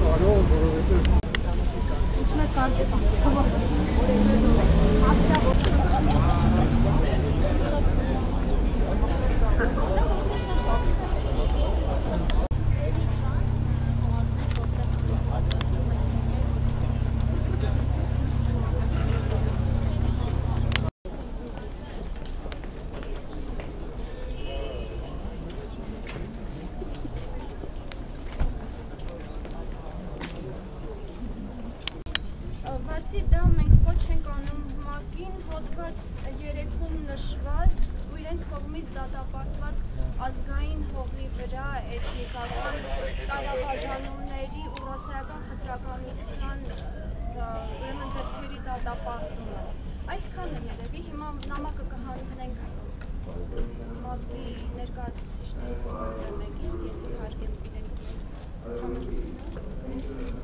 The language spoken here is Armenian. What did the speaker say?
Արյուն, որովհետև Ինչու՞ է կանտեպան։ Բացի դա մենք կոչ ենք անում ՄԱԿ-ին հոդված 3-ում նշված ու իրենց կողմից դատապարտված ազգային հողի վրա էթնիկական տարաբաժանումների ու ռասայական խտրականության ուրեմն դեպքերի դատապարտումը։ Այսքանն է երևի, հիմա նամակը կհանձնենք ՄԱԿ-ի ներկայացուցիչներից մեկին, եթե հարգեն իրենք մեզ համաձայնեն։